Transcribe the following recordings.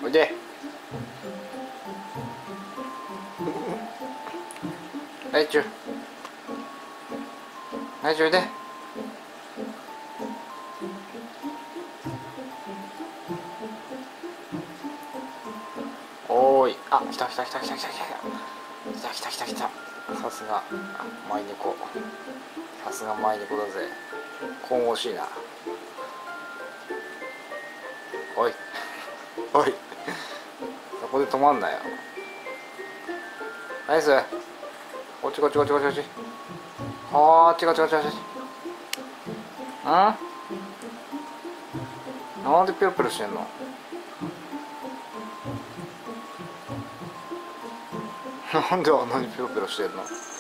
おいで。はいちゅう。はいちゅうおいで。おーい。あ、来た来た来た来た来た来た来た来た来た来た。さすがマイネコ。さすがマイネコだぜ。神々しいな。おいおい、そこで止まんなよ。ナイス。こっちこっちこっちこっちこっち。あー、違う違う違う違う。なんでピロピロしてんの。なんであんなにピロピロしてんの。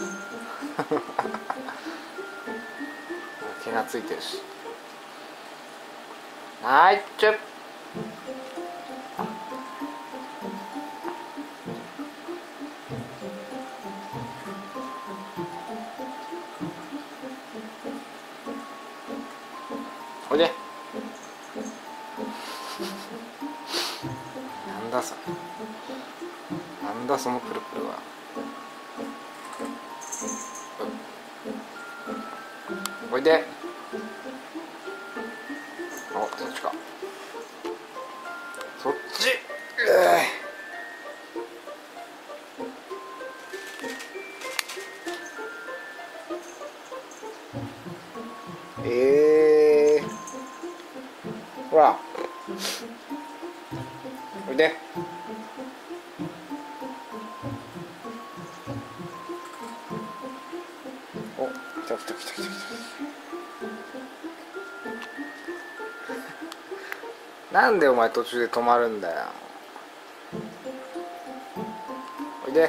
毛がついてるし。はいちゅっ。おいで。なんだそれ。なんだそのプルプルは。おいで。お、そっちか。そっち。ほら。おいで。お、来た来た来た来た来た。なんでお前途中で止まるんだよ。おいで。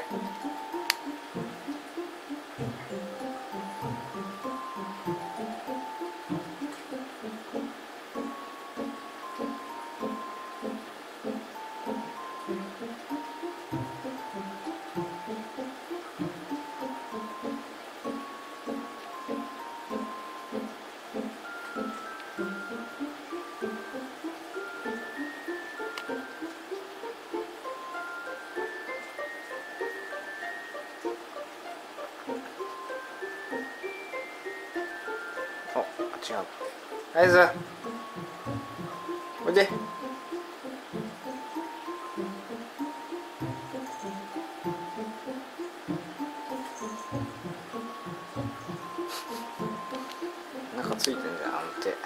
お、違う。ナイス。おいで。なんかついてんじゃん、あの手。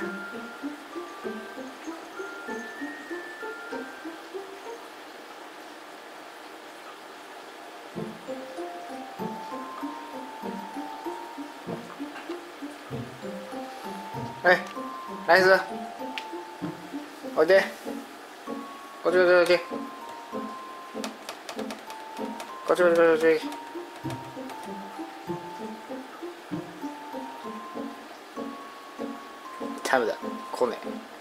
はい、ナイス。おいで。こっちこっちこっち。こっちこっちこっちこっち。ダメだ、来ねえ。